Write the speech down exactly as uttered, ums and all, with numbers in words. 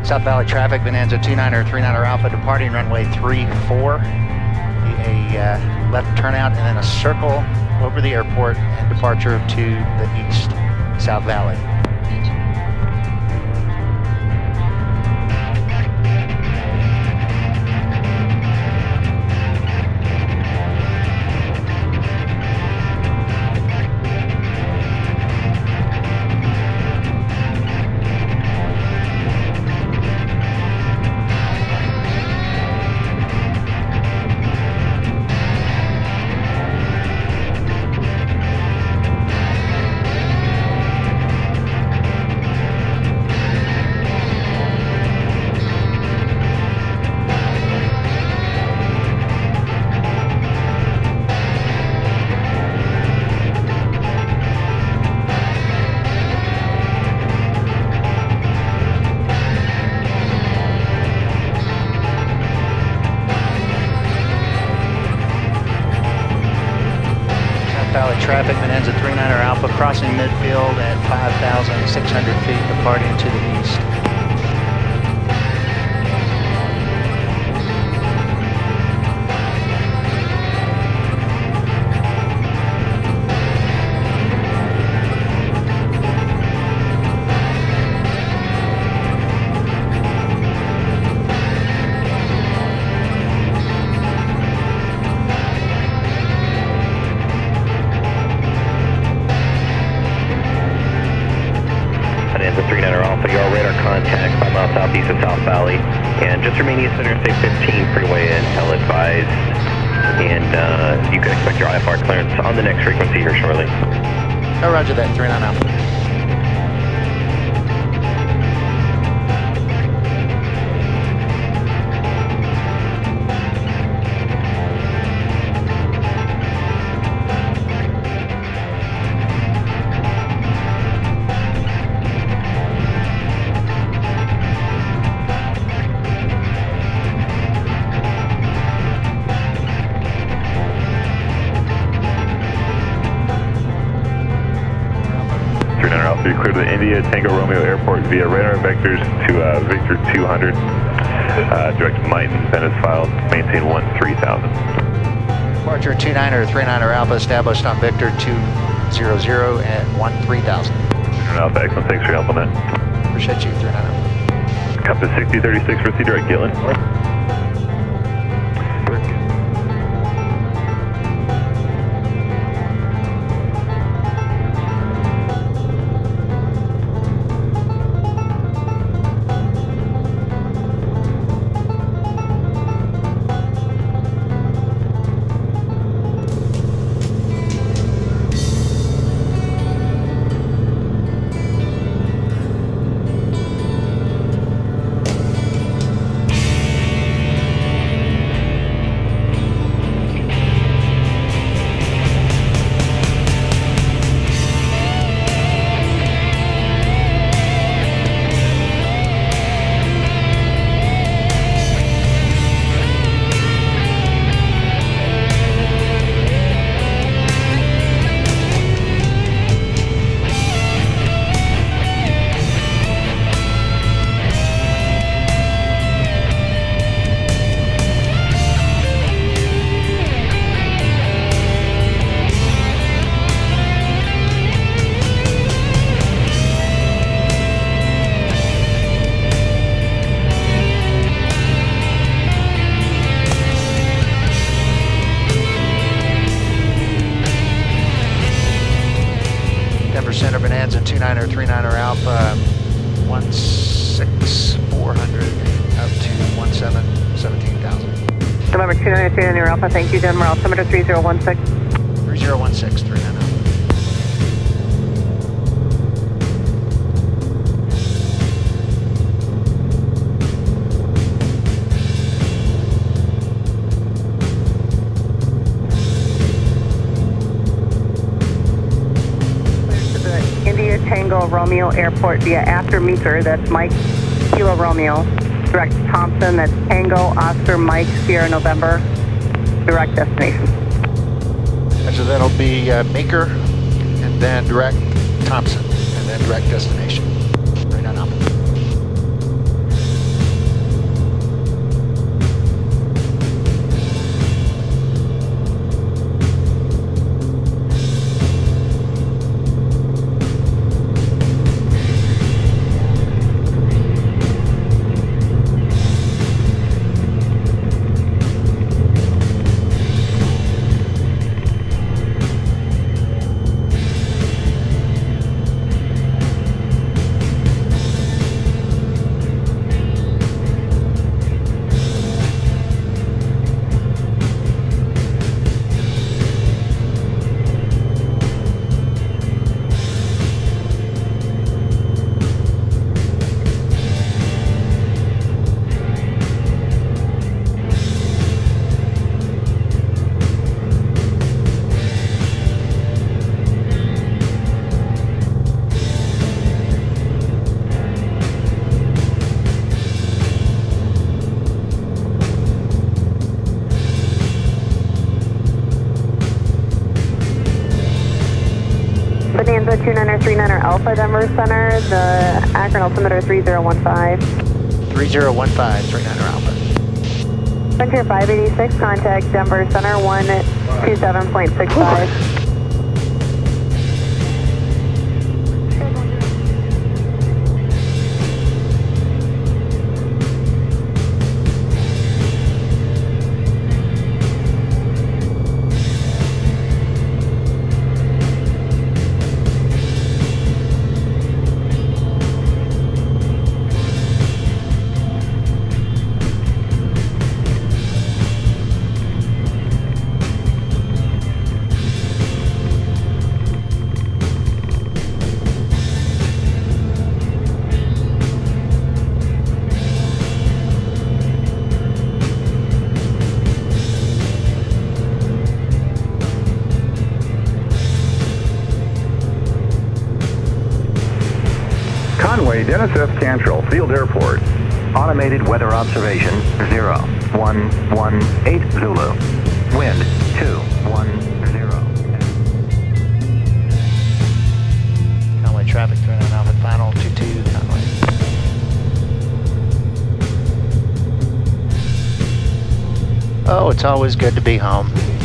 South Valley traffic, Bonanza two niner three niner Alpha departing runway three four. A uh, left turnout and then a circle over the airport and departure to the east, South Valley. Valley traffic, Bonanza three niner Alpha crossing midfield at five thousand six hundred feet, departing to the east. three niner Alpha, your radar contact five miles southeast of South Valley, and just remain east of Interstate fifteen freeway until advised, and uh, you can expect your I F R clearance on the next frequency here shortly. Oh, roger that, three niner Alpha. You're clear to the India Tango Romeo Airport via radar vectors to uh, Victor two hundred. Uh, direct Mighton, Venice filed, maintain one three thousand. Departure two niner three niner Alpha established on Victor two hundred and one three thousand. Alpha, excellent, thanks for your help on that. Appreciate you, three niner Alpha. Compass sixty thirty-six for C direct Gitland. Center Bonanza two niner three niner Alpha one six four hundred up to one seven seventeen thousand. November two niner three niner Alpha, thank you, Denver altimeter three zero one six. three zero one six three niner Alpha. Tango Romeo Airport via after meter, that's Mike Kilo Romeo. Direct Thompson, that's Tango Oscar Mike Sierra November. Direct destination. So that'll be uh, Maker and then direct Thompson and then direct destination. Right on up. niner three niner Alpha, Denver Center, the Akron altimeter three zero one five. three zero one five, three niner Alpha. Frontier five eighty-six, contact Denver Center one two seven point six five. Conway, Dennis F. Cantrell, Field Airport. Automated weather observation, zero, one, one, eight Zulu. Wind, two, one, zero. Conway traffic, three niner Alpha, final, two two, Conway. Oh, it's always good to be home.